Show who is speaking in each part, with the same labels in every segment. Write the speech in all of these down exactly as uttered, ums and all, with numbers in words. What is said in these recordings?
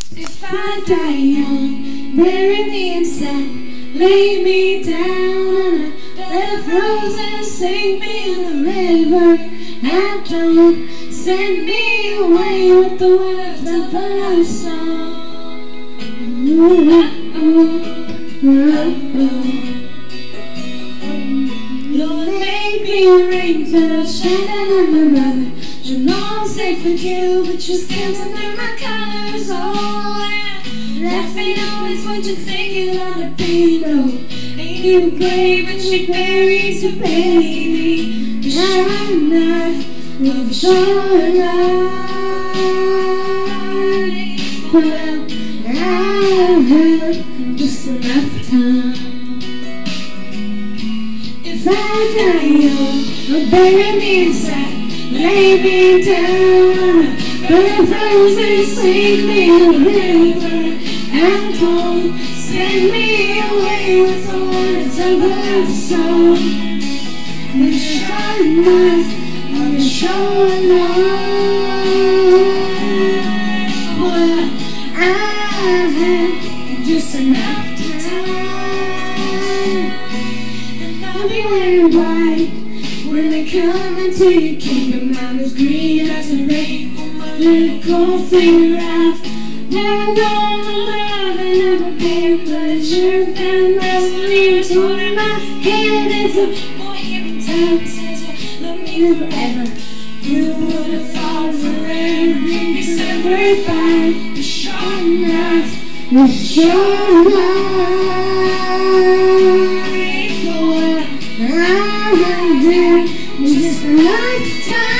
Speaker 1: If I die young, bury me inside, lay me down on a bed of roses, sink me in the river at dawn, send me away with the words of a love song. Ooh, ooh, ooh, ooh. Lord, make me a rainbow shining on my brother. You know I'm safe with you, but your skin's under my colors. Oh, yeah. Life ain't always what you think it ought to be. No, ain't even great, but she buries her baby. The shining knife of a short life. Well, I have just enough time. If I die young, bury me inside, lay me down, but if roses sink me in the river and cold, send me away with the words of a love song. And the shining knife on the shoreline. Well, I have just enough time. I'll be wearing white when I come into your kingdom. I'm as green as the rain on my little cold finger raft. Never known the love and never been pleasure and leslie was holding my hand. It's a boy every time he says you love me forever. You would have thought forever bring me separate by the sharp knife, the sharp knife. I did just a lifetime.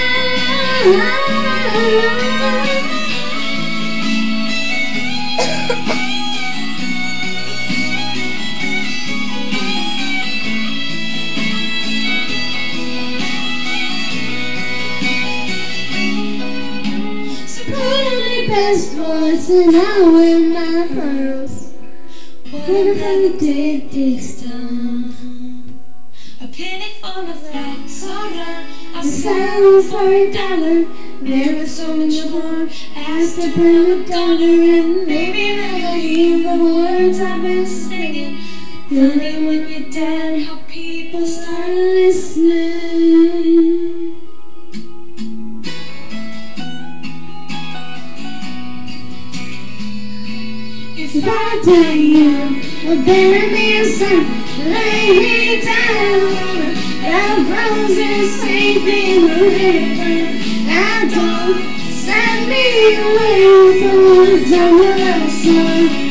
Speaker 1: So put on my best voice and I'll wear my pearls. Whatever the day takes time. A penny for my flags, alright. I'll sell for a dollar. There is so much more. Ask to bring a daughter and maybe they'll hear the words I've been singing. Honey, when you're dead, how people start listening. If I die young, well, bury me inside, lay me down, the roses sink me in the river, and don't send me away with the words of a love song.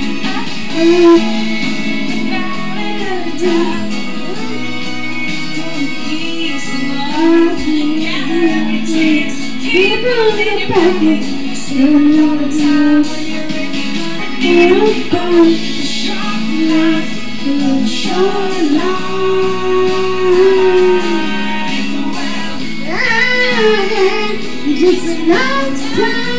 Speaker 1: Keep moving your pocket, still know the time when you're ready. It'll burn the sharp knife, the shoreline. Well, I had just enough time.